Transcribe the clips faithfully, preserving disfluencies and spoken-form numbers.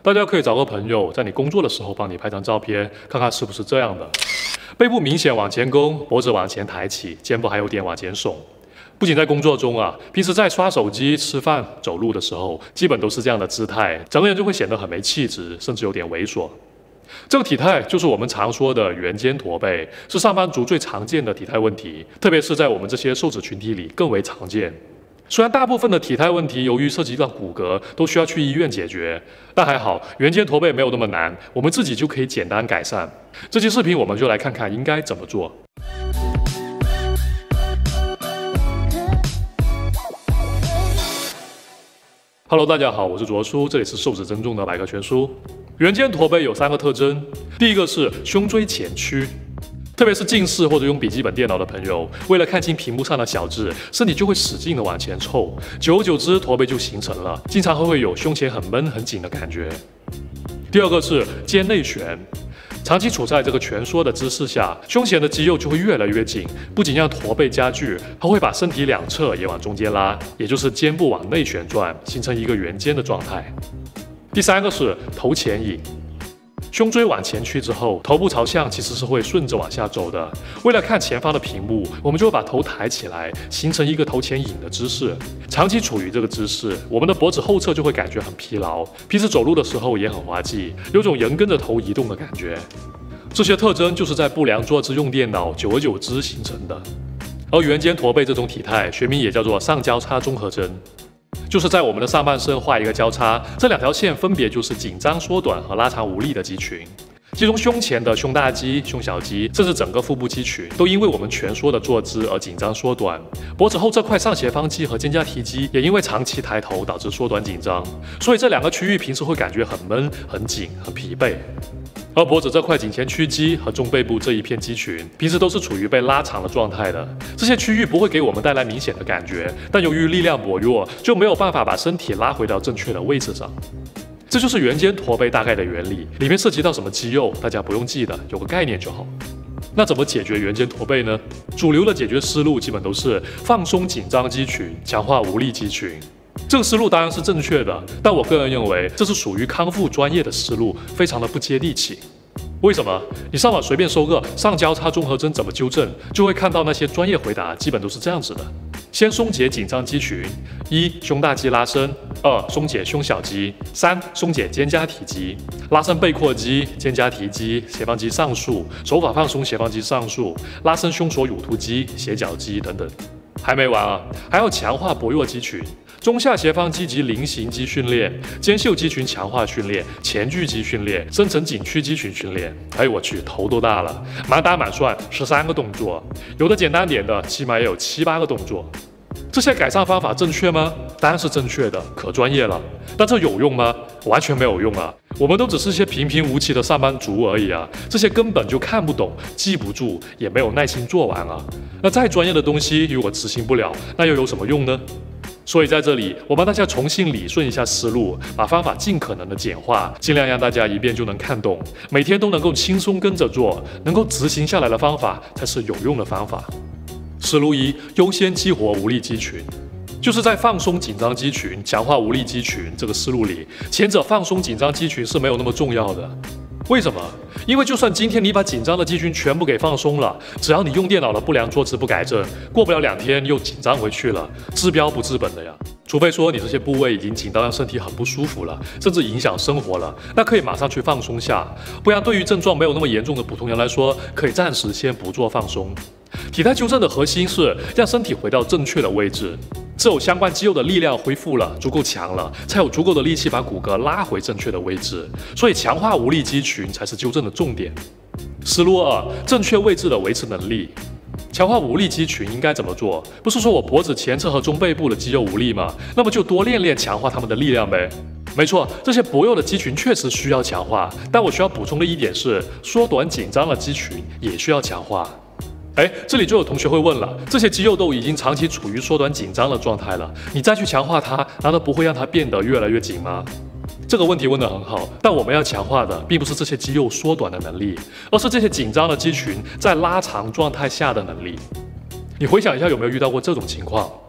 大家可以找个朋友，在你工作的时候帮你拍张照片，看看是不是这样的。背部明显往前弓，脖子往前抬起，肩部还有点往前耸。不仅在工作中啊，平时在刷手机、吃饭、走路的时候，基本都是这样的姿态，整个人就会显得很没气质，甚至有点猥琐。这个体态就是我们常说的圆肩驼背，是上班族最常见的体态问题，特别是在我们这些瘦子群体里更为常见。虽然大部分的体态问题由于涉及到骨骼，都需要去医院解决，但还好，圆肩驼背没有那么难，我们自己就可以简单改善。这期视频我们就来看看应该怎么做。Hello， 大家好，我是卓叔，这里是瘦子增重的百科全书。圆肩驼背有三个特征，第一个是胸椎前屈。特别是近视或者用笔记本电脑的朋友，为了看清屏幕上的小字，身体就会使劲的往前凑，久而久之驼背就形成了，经常会有胸前很闷很紧的感觉。第二个是肩内旋，长期处在这个蜷缩的姿势下，胸前的肌肉就会越来越紧，不仅让驼背加剧，还会把身体两侧也往中间拉，也就是肩部往内旋转，形成一个圆肩的状态。第三个是头前引。胸椎往前屈之后，头部朝向其实是会顺着往下走的。为了看前方的屏幕，我们就会把头抬起来，形成一个头前引的姿势。长期处于这个姿势，我们的脖子后侧就会感觉很疲劳，平时走路的时候也很滑稽，有种人跟着头移动的感觉。这些特征就是在不良坐姿用电脑，久而久之形成的。而圆肩驼背这种体态，学名也叫做上交叉综合征。就是在我们的上半身画一个交叉，这两条线分别就是紧张缩短和拉长无力的肌群。其中胸前的胸大肌、胸小肌，甚至整个腹部肌群，都因为我们蜷缩的坐姿而紧张缩短。脖子后这块上斜方肌和肩胛提肌也因为长期抬头导致缩短紧张，所以这两个区域平时会感觉很闷、很紧、很疲惫。而脖子这块颈前屈肌和中背部这一片肌群，平时都是处于被拉长的状态的。这些区域不会给我们带来明显的感觉，但由于力量薄弱，就没有办法把身体拉回到正确的位置上。这就是圆肩驼背大概的原理，里面涉及到什么肌肉，大家不用记得，有个概念就好。那怎么解决圆肩驼背呢？主流的解决思路基本都是放松紧张肌群，强化无力肌群。这个思路当然是正确的，但我个人认为这是属于康复专业的思路，非常的不接地气。为什么？你上网随便搜个上交叉综合征怎么纠正，就会看到那些专业回答基本都是这样子的：先松解紧张肌群，一胸大肌拉伸，二松解胸小肌，三松解肩胛提肌，拉伸背阔肌、肩胛提肌、斜方肌上束，手法放松斜方肌上束，拉伸胸锁乳突肌、斜角肌等等。还没完啊，还要强化薄弱肌群。中下斜方肌及菱形肌训练，肩袖肌群强化训练，前锯肌训练，深层颈屈肌群训练。哎，我去，头都大了，满打满算十三个动作，有的简单点的，起码也有七八个动作。这些改善方法正确吗？当然是正确的，可专业了。但这有用吗？完全没有用啊！我们都只是些平平无奇的上班族而已啊，这些根本就看不懂、记不住，也没有耐心做完啊。那再专业的东西，如果执行不了，那又有什么用呢？所以在这里，我帮大家重新理顺一下思路，把方法尽可能的简化，尽量让大家一遍就能看懂，每天都能够轻松跟着做，能够执行下来的方法才是有用的方法。思路一：优先激活无力肌群。就是在放松紧张肌群、强化无力肌群这个思路里，前者放松紧张肌群是没有那么重要的。为什么？因为就算今天你把紧张的肌群全部给放松了，只要你用电脑的不良坐姿不改正，过不了两天又紧张回去了，治标不治本的呀。除非说你这些部位已经紧到让身体很不舒服了，甚至影响生活了，那可以马上去放松下。不然对于症状没有那么严重的普通人来说，可以暂时先不做放松。体态纠正的核心是让身体回到正确的位置。只有相关肌肉的力量恢复了，足够强了，才有足够的力气把骨骼拉回正确的位置。所以强化无力肌群才是纠正的重点。思路二：正确位置的维持能力。强化无力肌群应该怎么做？不是说我脖子前侧和中背部的肌肉无力吗？那么就多练练强化它们的力量呗。没错，这些薄弱的肌群确实需要强化，但我需要补充的一点是，缩短紧张的肌群也需要强化。哎，这里就有同学会问了，这些肌肉都已经长期处于缩短紧张的状态了，你再去强化它，难道不会让它变得越来越紧吗？这个问题问得很好，但我们要强化的并不是这些肌肉缩短的能力，而是这些紧张的肌群在拉长状态下的能力。你回想一下，有没有遇到过这种情况？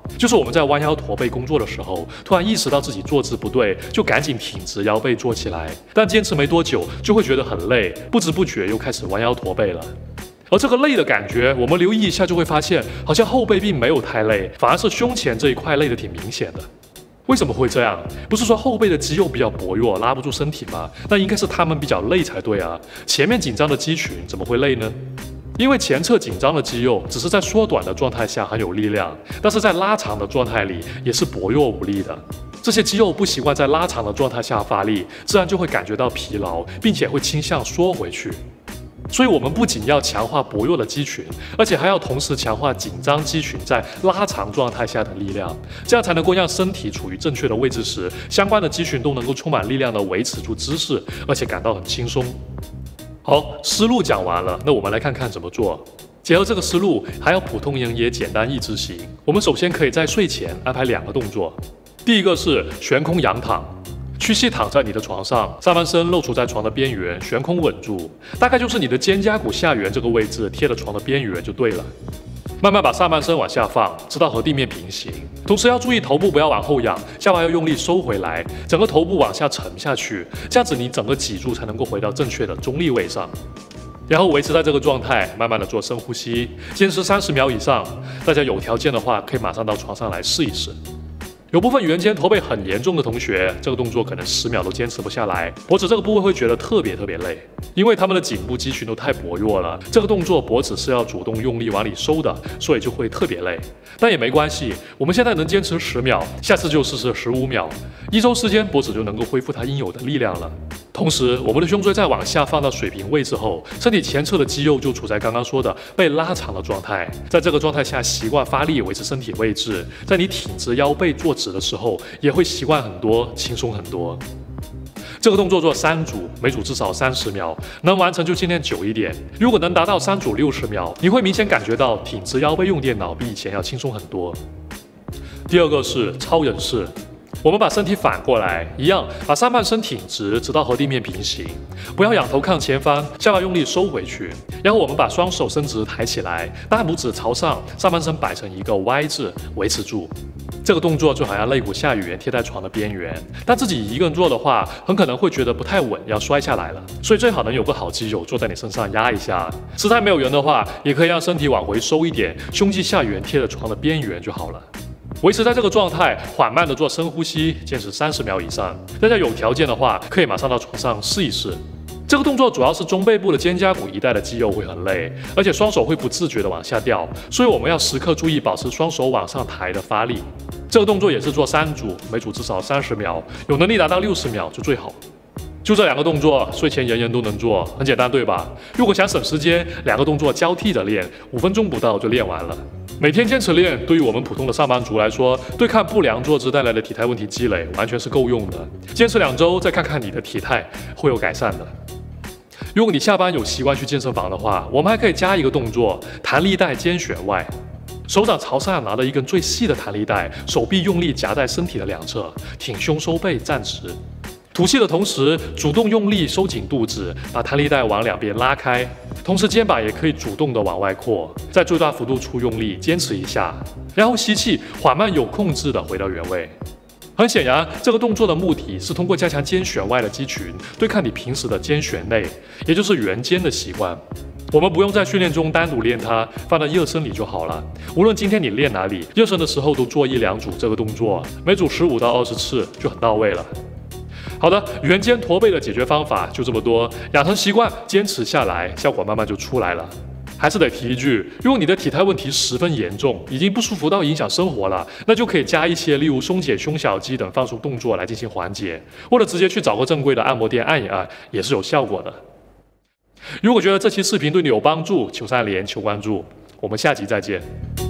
就是我们在弯腰驼背工作的时候，突然意识到自己坐姿不对，就赶紧挺直腰背坐起来，但坚持没多久就会觉得很累，不知不觉又开始弯腰驼背了。而这个累的感觉，我们留意一下就会发现，好像后背并没有太累，反而是胸前这一块累得挺明显的。为什么会这样？不是说后背的肌肉比较薄弱，拉不住身体吗？那应该是他们比较累才对啊。前面紧张的肌群怎么会累呢？因为前侧紧张的肌肉只是在缩短的状态下很有力量，但是在拉长的状态里也是薄弱无力的。这些肌肉不习惯在拉长的状态下发力，自然就会感觉到疲劳，并且会倾向缩回去。所以，我们不仅要强化薄弱的肌群，而且还要同时强化紧张肌群在拉长状态下的力量，这样才能够让身体处于正确的位置时，相关的肌群都能够充满力量地维持住姿势，而且感到很轻松。好，思路讲完了，那我们来看看怎么做。结合这个思路，还要普通人也简单易执行。我们首先可以在睡前安排两个动作，第一个是悬空仰躺。屈膝躺在你的床上，上半身露出在床的边缘，悬空稳住，大概就是你的肩胛骨下缘这个位置贴着床的边缘就对了。慢慢把上半身往下放，直到和地面平行，同时要注意头部不要往后仰，下巴要用力收回来，整个头部往下沉下去，这样子你整个脊柱才能够回到正确的中立位上。然后维持在这个状态，慢慢的做深呼吸，坚持三十秒以上。大家有条件的话，可以马上到床上来试一试。有部分圆肩驼背很严重的同学，这个动作可能十秒都坚持不下来，脖子这个部位会觉得特别特别累，因为他们的颈部肌群都太薄弱了。这个动作脖子是要主动用力往里收的，所以就会特别累。但也没关系，我们现在能坚持十秒，下次就试试十五秒，一周时间脖子就能够恢复它应有的力量了。同时，我们的胸椎在往下放到水平位之后，身体前侧的肌肉就处在刚刚说的被拉长的状态。在这个状态下，习惯发力维持身体位置，在你挺直腰背坐直的时候，也会习惯很多，轻松很多。这个动作做三组，每组至少三十秒，能完成就尽量久一点。如果能达到三组六十秒，你会明显感觉到挺直腰背用电脑比以前要轻松很多。第二个是超人式。我们把身体反过来，一样把上半身挺直，直到和地面平行，不要仰头看前方，下巴用力收回去。然后我们把双手伸直抬起来，大拇指朝上，上半身摆成一个 Y 字，维持住。这个动作就好像肋骨下缘贴在床的边缘，但自己一个人做的话，很可能会觉得不太稳，要摔下来了。所以最好能有个好基友坐在你身上压一下。实在没有人的话，也可以让身体往回收一点，胸肌下缘贴着床的边缘就好了。维持在这个状态，缓慢的做深呼吸，坚持三十秒以上。大家有条件的话，可以马上到床上试一试。这个动作主要是中背部的肩胛骨一带的肌肉会很累，而且双手会不自觉的往下掉，所以我们要时刻注意保持双手往上抬的发力。这个动作也是做三组，每组至少三十秒，有能力达到六十秒就最好。就这两个动作，睡前人人都能做，很简单对吧？如果想省时间，两个动作交替着练，五分钟不到就练完了。每天坚持练，对于我们普通的上班族来说，对抗不良坐姿带来的体态问题积累，完全是够用的。坚持两周，再看看你的体态会有改善的。如果你下班有习惯去健身房的话，我们还可以加一个动作：弹力带肩旋外。手掌朝上拿着一根最细的弹力带，手臂用力夹在身体的两侧，挺胸收背站直。吐气的同时，主动用力收紧肚子，把弹力带往两边拉开，同时肩膀也可以主动的往外扩，在最大幅度处用力，坚持一下，然后吸气，缓慢有控制的回到原位。很显然，这个动作的目的是通过加强肩旋外的肌群，对抗你平时的肩旋内，也就是圆肩的习惯。我们不用在训练中单独练它，放在热身里就好了。无论今天你练哪里，热身的时候都做一两组这个动作，每组十五到二十次就很到位了。好的，圆肩驼背的解决方法就这么多，养成习惯，坚持下来，效果慢慢就出来了。还是得提一句，如果你的体态问题十分严重，已经不舒服到影响生活了，那就可以加一些例如松解胸小肌等放松动作来进行缓解，或者直接去找个正规的按摩店按一按，也是有效果的。如果觉得这期视频对你有帮助，求三连，求关注，我们下集再见。